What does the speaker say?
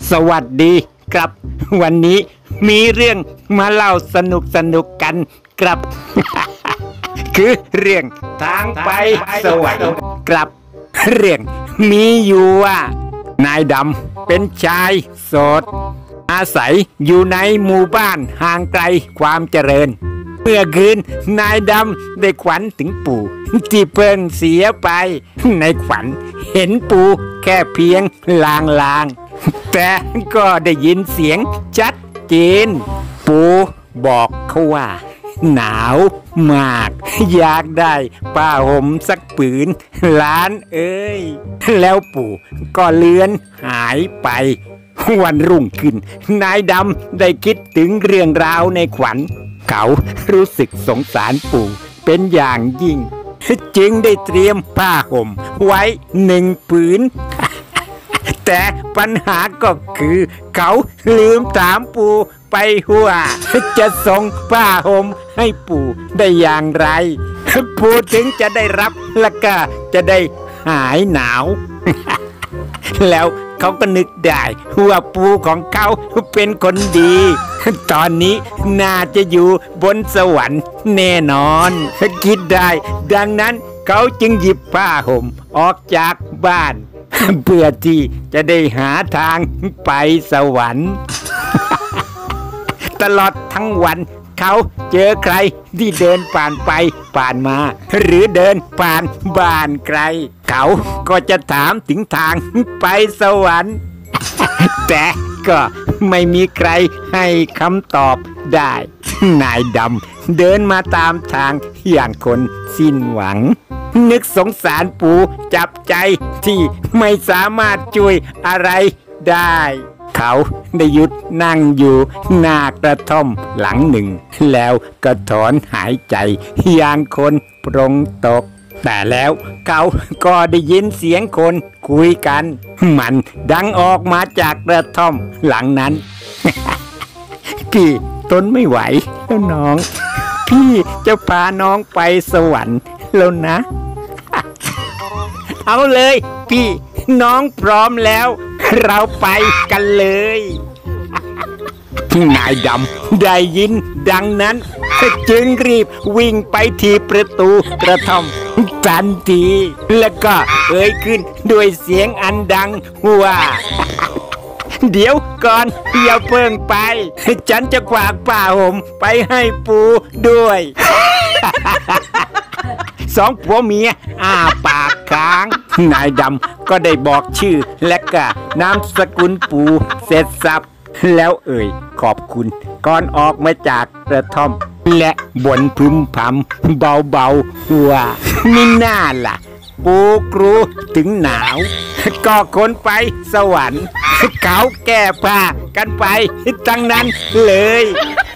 สวัสดีครับวันนี้มีเรื่องมาเล่าสนุกกันครับ คือเรื่องทางไปสวรรค์ครับเรื่องมีอยู่ว่านายดำเป็นชายโสดอาศัยอยู่ในหมู่บ้านห่างไกลความเจริญเมื่อคืนนายดำได้ฝันถึงปู่ที่เพิ่งเสียไปในฝันเห็นปู่แค่เพียงลางแต่ก็ได้ยินเสียงชัดเจนปู่บอกเขาว่าหนาวมากอยากได้ผ้าห่มสักผืนหลานเอ้ยแล้วปู่ก็เลือนหายไปวันรุ่งขึ้นนายดำได้คิดถึงเรื่องราวในฝันเขารู้สึกสงสารปู่เป็นอย่างยิ่งจึงได้เตรียมผ้าห่มไว้1 ผืนแต่ปัญหาก็คือเขาลืมถามปู่ไปว่าจะส่งผ้าห่มให้ปู่ได้อย่างไรปู่ถึงจะได้รับและก็จะได้หายหนาว แล้วเขาก็นึกได้ว่าปู่ของเขาเป็นคนดีตอนนี้น่าจะอยู่บนสวรรค์แน่นอนคิดได้ดังนั้นเขาจึงหยิบผ้าห่มออกจากบ้านเพื่อที่จะได้หาทางไปสวรรค์ ตลอดทั้งวันเขาเจอใครที่เดินผ่านไปผ่านมาหรือเดินผ่านบ้านใครเขาก็จะถามถึงทางไปสวรรค์ แต่ก็ไม่มีใครให้คำตอบได้นายดำเดินมาตามทางอย่างคนสิ้นหวังนึกสงสารปู่จับใจที่ไม่สามารถช่วยอะไรได้เขาได้หยุดนั่งอยู่หน้ากระท่อมหลังหนึ่งแล้วก็ถอนหายใจอย่างคนปรงตกแต่แล้วเขาก็ได้ยินเสียงคนคุยกันมันดังออกมาจากกระท่อมหลังนั้น พี่ทนไม่ไหวแล้วน้องพี่จะพาน้องไปสวรรค์แล้วนะ เอาเลยพี่น้องพร้อมแล้วเราไปกันเลยนายดำได้ยินดังนั้นจึงรีบวิ่งไปที่ประตูกระท่อมทันทีแล้วก็เอ่ยขึ้นด้วยเสียงอันดังว่าเดี๋ยวก่อนอย่าเพิ่งไปฉันจะฝากผ้าห่มไปให้ปู่ด้วย สองผัวเมียอ้าปากค้างนายดำก็ได้บอกชื่อและก็นามสกุลปู่เสร็จสับแล้วเอ่ยขอบคุณก่อนออกมาจากกระท่อมและบ่นพึมพำเบาๆว่านี่น่าล่ะปู่ครูถึงหนาวก็คนไปสวรรค์เขาแก้ผ้ากันไปทั้งนั้นเลย